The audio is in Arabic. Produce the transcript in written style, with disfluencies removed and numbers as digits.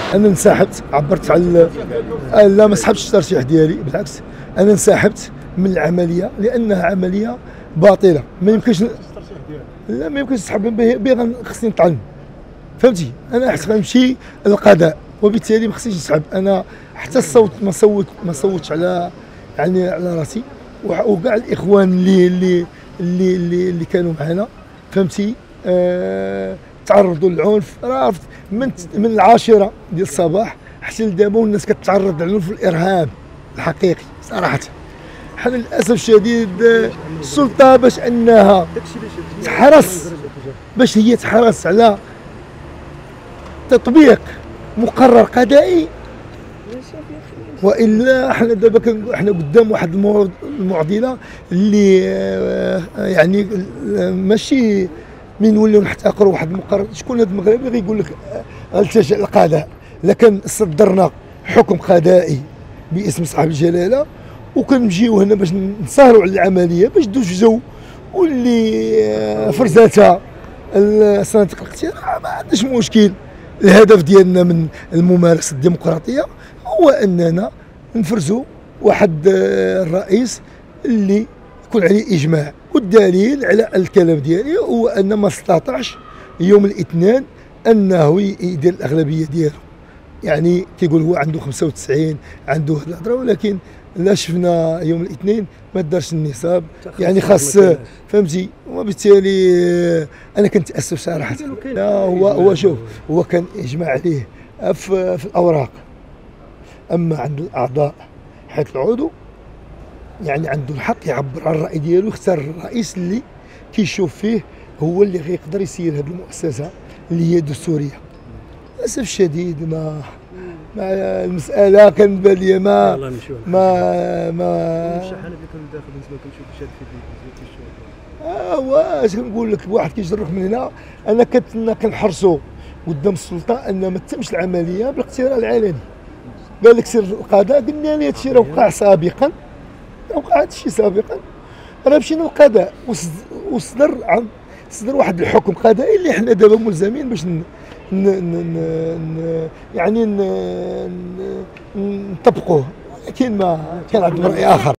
انا انسحبت، عبرت على لا ما سحبتش الترشيح ديالي، بالعكس انا انسحبت من العمليه لانها عمليه باطله. ما يمكنش، لا ما يمكنش نسحب بها، خصني نطعن، فهمتي؟ انا حتى غنمشي للقضاء، وبالتالي ما خصنيش نسحب. انا حتى الصوت ما صوتش على يعني على راسي، وكاع الاخوان اللي كانوا معنا، فهمتي؟ تعرضوا للعنف. راه من العاشره ديال الصباح حتى لدابا والناس كتعرض للعنف والارهاب الحقيقي صراحه. حنا للاسف الشديد السلطه باش انها تحرص، باش هي تحرص على تطبيق مقرر قضائي، والا حنا دابا حنا قدام واحد المعضله اللي يعني ماشي من نوليو نحتقروا واحد المقرر. شكون هذا المغربي غيقول لك التجا للقضاء؟ لكن صدرنا حكم قضائي باسم صاحب الجلاله، وكنجيو هنا باش نسهروا على العمليه باش دوز جو، واللي فرزاتها صناديق الاقتراع ما عندناش مشكل. الهدف ديالنا من الممارسه الديمقراطيه هو اننا نفرزوا واحد الرئيس اللي يكون عليه اجماع، والدليل على الكلام ديالي هو ان ما استطاعش يوم الاثنين انه يدير الاغلبيه ديالو. يعني كيقول هو عنده 95 عنده هاد الهضره، ولكن لا شفنا يوم الاثنين ما دارش النصاب، يعني خاص، فهمتي؟ وبالتالي انا كنتاسف صراحه. هو شوف، هو كان اجماع عليه في الاوراق، اما عند الاعضاء حيث العضو يعني عنده الحق يعبر عن الراي ديالو، يختار الرئيس اللي كيشوف فيه هو اللي غيقدر يسير هذه المؤسسه اللي هي دستوريه. للاسف الشديد ما المساله كنبان لي ما شحال اللي كان داخل بالنسبه كنشوف شاد في واش كنقول لك، واحد كيجرك من هنا. انا كنحرصوا قدام السلطه ان ما تتمش العمليه بالاقتراع العلني. قال لك سير القضاء، قلنا له هادشي راه وقع سابقا، وقع هادشي سابقا، راه مشينا للقضاء وصدر واحد الحكم قضائي اللي حنا دابا ملزمين باش يعني نطبقوه، ولكن ما كان عندنا راي اخر.